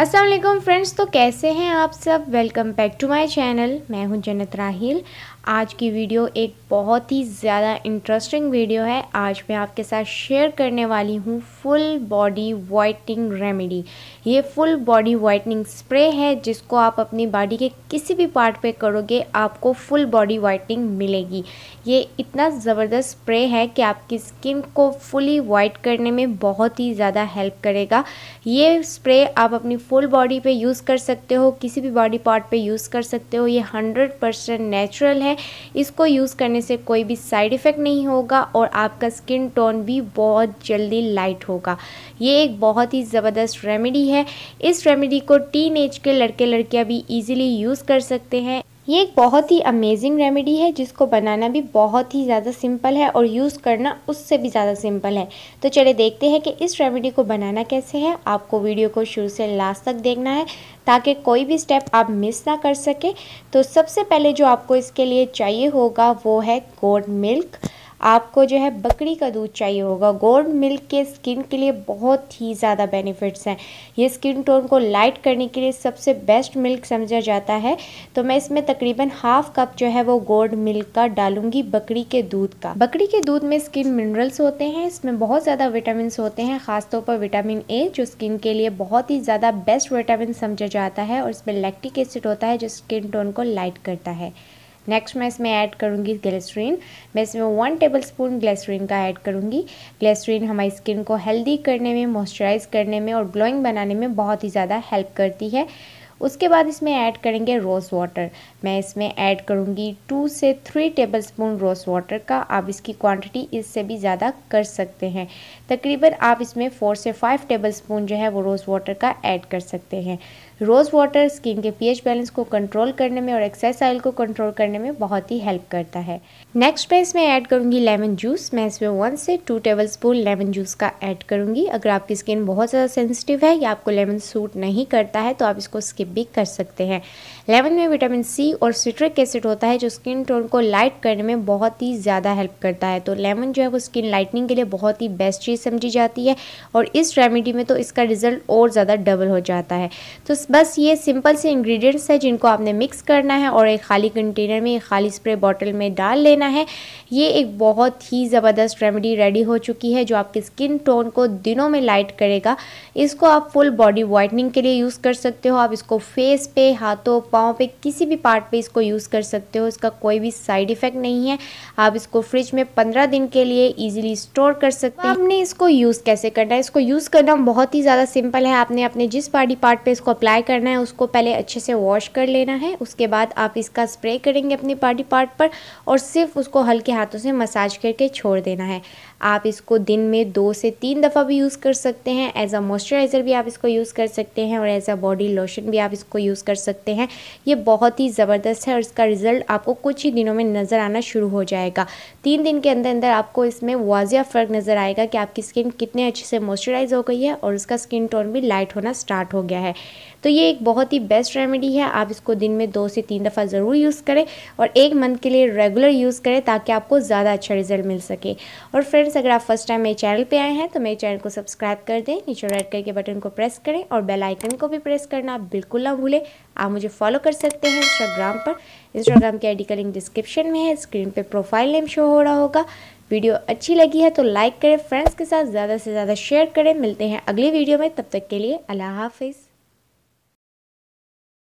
अस्सलाम वालेकुम फ्रेंड्स। तो कैसे हैं आप सब। Welcome back to my channel. मैं हूं जन्नत राहील। आज की वीडियो एक बहुत ही ज़्यादा इंटरेस्टिंग वीडियो है। आज मैं आपके साथ शेयर करने वाली हूं फुल बॉडी वाइटनिंग रेमेडी। ये फुल बॉडी वाइटनिंग स्प्रे है जिसको आप अपनी बॉडी के किसी भी पार्ट पे करोगे आपको फुल बॉडी वाइटनिंग मिलेगी। ये इतना ज़बरदस्त स्प्रे है कि आपकी स्किन को फुली वाइट करने में बहुत ही ज़्यादा हेल्प करेगा। ये स्प्रे आप अपनी फुल बॉडी पे यूज़ कर सकते हो, किसी भी बॉडी पार्ट पे यूज़ कर सकते हो। ये 100% नेचुरल है। इसको यूज़ करने से कोई भी साइड इफ़ेक्ट नहीं होगा और आपका स्किन टोन भी बहुत जल्दी लाइट होगा। ये एक बहुत ही ज़बरदस्त रेमेडी है। इस रेमेडी को टीन एज के लड़के लड़कियां भी इजीली यूज़ कर सकते हैं। ये एक बहुत ही अमेजिंग रेमेडी है जिसको बनाना भी बहुत ही ज़्यादा सिंपल है और यूज़ करना उससे भी ज़्यादा सिंपल है। तो चलिए देखते हैं कि इस रेमेडी को बनाना कैसे है। आपको वीडियो को शुरू से लास्ट तक देखना है ताकि कोई भी स्टेप आप मिस ना कर सके। तो सबसे पहले जो आपको इसके लिए चाहिए होगा वो है गोट मिल्क। आपको जो है बकरी का दूध चाहिए होगा। गोट मिल्क के स्किन के लिए बहुत ही ज़्यादा बेनिफिट्स हैं। ये स्किन टोन को लाइट करने के लिए सबसे बेस्ट मिल्क समझा जाता है। तो मैं इसमें तकरीबन हाफ कप जो है वो गोट मिल्क का डालूंगी, बकरी के दूध का। बकरी के दूध में स्किन मिनरल्स होते हैं, इसमें बहुत ज़्यादा विटामिन होते हैं, खासतौर पर विटामिन ए जो स्किन के लिए बहुत ही ज़्यादा बेस्ट विटामिन समझा जाता है। और इसमें लैक्टिक एसिड होता है जो स्किन टोन को लाइट करता है। नेक्स्ट मैं इसमें ऐड करूँगी ग्लिसरीन। मैं इसमें 1 टेबलस्पून ग्लिसरीन का ऐड करूँगी। ग्लिसरीन हमारी स्किन को हेल्दी करने में, मॉइस्चराइज करने में और ग्लोइंग बनाने में बहुत ही ज़्यादा हेल्प करती है। उसके बाद इसमें ऐड करेंगे रोज़ वाटर। मैं इसमें ऐड करूँगी 2 से 3 टेबलस्पून रोज़ वाटर का। आप इसकी क्वांटिटी इससे भी ज़्यादा कर सकते हैं। तकरीबन आप इसमें 4 से 5 टेबलस्पून जो है वो रोज़ वाटर का ऐड कर सकते हैं। रोज़ वाटर स्किन के पीएच बैलेंस को कंट्रोल करने में और एक्सेस ऑयल को कंट्रोल करने में बहुत ही हेल्प करता है। नेक्स्ट मैं इसमें ऐड करूँगी लेमन जूस। मैं इसमें 1 से 2 टेबलस्पून लेमन जूस का ऐड करूँगी। अगर आपकी स्किन बहुत ज़्यादा सेंसिटिव है या आपको लेमन सूट नहीं करता है तो आप इसको स्किप भी कर सकते हैं। लेमन में विटामिन सी और सिट्रिक एसिड होता है जो स्किन टोन को लाइट करने में बहुत ही ज़्यादा हेल्प करता है। तो लेमन जो है वो स्किन लाइटनिंग के लिए बहुत ही बेस्ट चीज़ समझी जाती है और इस रेमेडी में तो इसका रिजल्ट और ज़्यादा डबल हो जाता है। तो बस ये सिंपल से इंग्रेडिएंट्स है जिनको आपने मिक्स करना है और एक खाली कंटेनर में, एक खाली स्प्रे बॉटल में डाल लेना है। ये एक बहुत ही ज़बरदस्त रेमेडी रेडी हो चुकी है जो आपके स्किन टोन को दिनों में लाइट करेगा। इसको आप फुल बॉडी वाइटनिंग के लिए यूज़ कर सकते हो। आप इसको फेस पे, हाथों, पाँव पे, किसी भी पार्ट पे इसको यूज़ कर सकते हो। इसका कोई भी साइड इफ़ेक्ट नहीं है। आप इसको फ्रिज में 15 दिन के लिए ईजिली स्टोर कर सकते हैं। आपने इसको यूज़ कैसे करना है? इसको यूज़ करना बहुत ही ज़्यादा सिंपल है। आपने अपने जिस बॉडी पार्ट पे इसको अप्लाई करना है उसको पहले अच्छे से वॉश कर लेना है। उसके बाद आप इसका स्प्रे करेंगे अपनी बॉडी पार्ट पर और सिर्फ उसको हल्के हाथों से मसाज करके छोड़ देना है। आप इसको दिन में 2 से 3 दफ़ा भी यूज़ कर सकते हैं। एज अ मॉइस्चराइज़र भी आप इसको यूज़ कर सकते हैं और एज अ बॉडी लोशन भी आप इसको यूज़ कर सकते हैं। ये बहुत ही ज़बरदस्त है और इसका रिज़ल्ट आपको कुछ ही दिनों में नज़र आना शुरू हो जाएगा। 3 दिन के अंदर अंदर आपको इसमें वाज़िया फ़र्क नज़र आएगा कि आपकी स्किन कितने अच्छे से मॉइस्चराइज हो गई है और उसका स्किन टोन भी लाइट होना स्टार्ट हो गया है। तो ये एक बहुत ही बेस्ट रेमेडी है। आप इसको दिन में 2 से 3 दफ़ा ज़रूर यूज़ करें और 1 मंथ के लिए रेगुलर यूज़ करें ताकि आपको ज़्यादा अच्छा रिजल्ट मिल सके। और फ्रेंड्स, अगर आप फर्स्ट टाइम मेरे चैनल पे आए हैं तो मेरे चैनल को सब्सक्राइब कर दें, नीचे रेड कलर के बटन को प्रेस करें और बेल आइकन को भी प्रेस करना आप बिल्कुल ना भूलें। आप मुझे फॉलो कर सकते हैं इंस्टाग्राम पर। इंस्टाग्राम की आईडी का लिंक डिस्क्रिप्शन में है। स्क्रीन पे प्रोफाइल नेम शो हो रहा होगा। वीडियो अच्छी लगी है तो लाइक करें, फ्रेंड्स के साथ ज़्यादा से ज़्यादा शेयर करें। मिलते हैं अगली वीडियो में, तब तक के लिए अल्लाह हाफिज़।